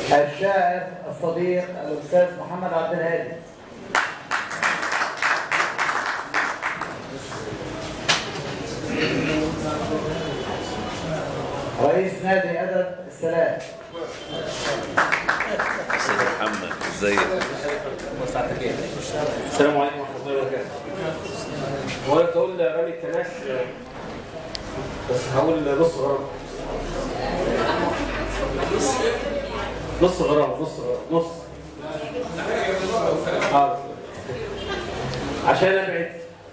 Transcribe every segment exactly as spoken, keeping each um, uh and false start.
الشاعر الصديق الأستاذ محمد عبد الهادي. رئيس نادي أدب السلام. أستاذ محمد ازيك؟ السلام عليكم ورحمة الله وبركاته. هو أنا تقول رامي التناس بس هقول نص غرام. نص غرام نص غرام نص. حاضر. عشان أبعد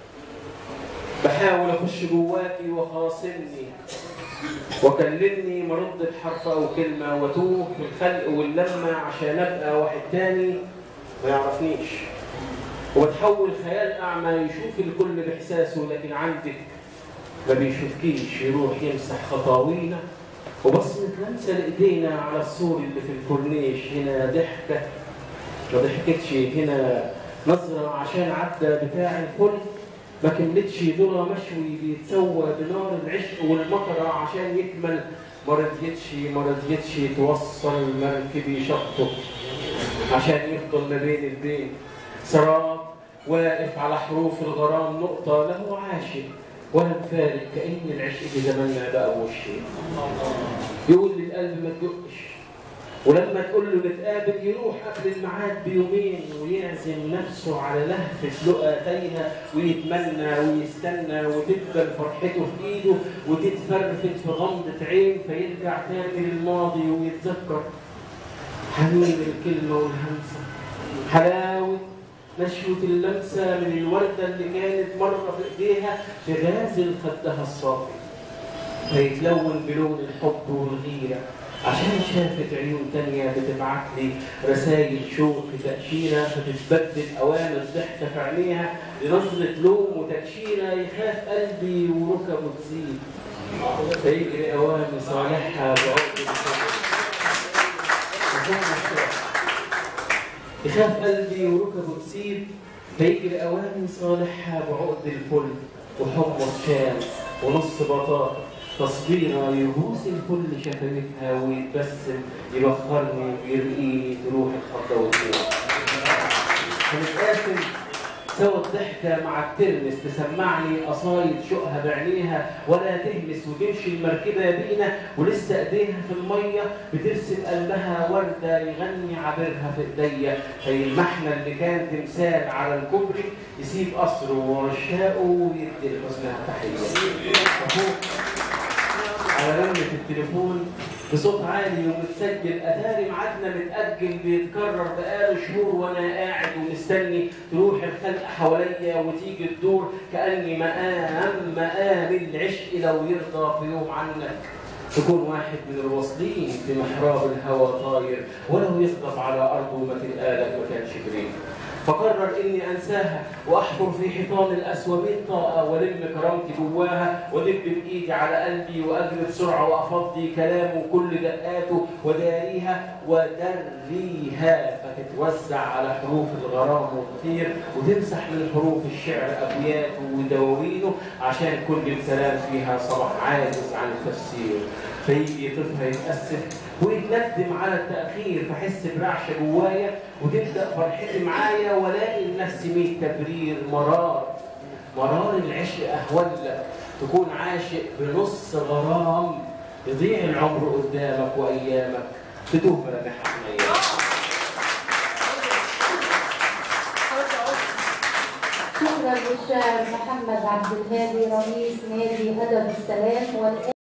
بحاول أخش جواكي وخاصمني وكلمني مرد بحرف أو كلمة وتوه في الخلق واللمة عشان أبقى واحد تاني ما يعرفنيش، وبتحول خيال أعمى يشوف الكل بإحساسه لكن عندك ما بيشوفكيش، يروح يمسح خطاوينا وبصمة لمسة لإيدينا على السور اللي في الكورنيش. هنا ضحكة ما ضحكتش، هنا نظرة عشان عدى بتاع الفل ما كملتش، ذرة مشوي بيتسوى بنار العشق والمطرة عشان يكمل، ما رضيتش ما رضيتش توصل مركبي شطه عشان يفضل ما بين البين سراب واقف على حروف الغرام، نقطة له عاشق ولا مفارق كأن العشق في زماننا بقى وشي. يقول للقلب ما تدقش، ولما تقول له نتقابل يروح قبل الميعاد بيومين ويعزم نفسه على لهفة لقا تايهة ويتمنى ويستنى وتقبل فرحته في ايده وتتفرفت في غمضة عين، فيرجع تاني للماضي ويتذكر حنين الكلمة والهمسة، حلاوة نشوة اللمسة من الوردة اللي كانت مرة في ايديها تغازل خدها الصافي، فيتلون بلون الحب والغيرة عشان شافت عيون تانية بتبعت لي رسايل شوق في تأشيرة، فتتبدل أوامر ضحكة في عينيها لنظرة لوم وتأشيرة، يخاف قلبي وركبه تزيد فيجري أوامر صالحها بعقد يخاف قلبي وركبه تسيب فيجري أوامر صالحها بعقد الفل وحمص شام ونص بطاطا تصبيرة يبوس الكل شفايفها ويتبسم يبخرني ويرقيني تروح الخطة والطول. هنتقاسم سوا الضحكة مع الترمس تسمعني قصايد شوقها بعينيها ولا تهمس وتمشي المركبة بينا ولسه ايديها في المية بترسم قلبها وردة يغني عبرها في ايديا، فيلمحنا اللي كان تمثال على الكوبري يسيب قصره ورشاقه ويدي لحسنها تحية. على رنة التليفون بصوت عالي ومتسجل اتاري ميعادنا متأجل بيتكرر بقاله شهور وانا قاعد ومستني تروح الخلق حواليا وتيجي الدور كأني مقام مقام العشق لو يرضى في يوم عنك تكون واحد من الواصلين في محراب الهوى طاير ولو يغضب على ارضه ما تلقالك ما كانش بريء. فقرر اني انساها واحفر في حيطان الاسوميت طاقه والم كرامتي جواها وادب بايدي على قلبي واجري بسرعه وافضي كلامه وكل دقاته وداريها ودريها فتتوزع على حروف الغرام وتطير وتمسح من حروف الشعر ابياته ودواوينه عشان كل الكلام فيها صبح عاجز عن التفسير، فيجي طفها يتأسف ويتندم على التأخير فحس برعشة جوايا وتبدأ فرحتي معايا والاقي لنفسي ميت تبرير مرار مرار العشق أهولك تكون عاشق بنص غرام يضيع العمر قدامك وأيامك تدوب ملامحها حنية. شكرا للشاعر محمد عبد الهادي رئيس نادي أدب السلام.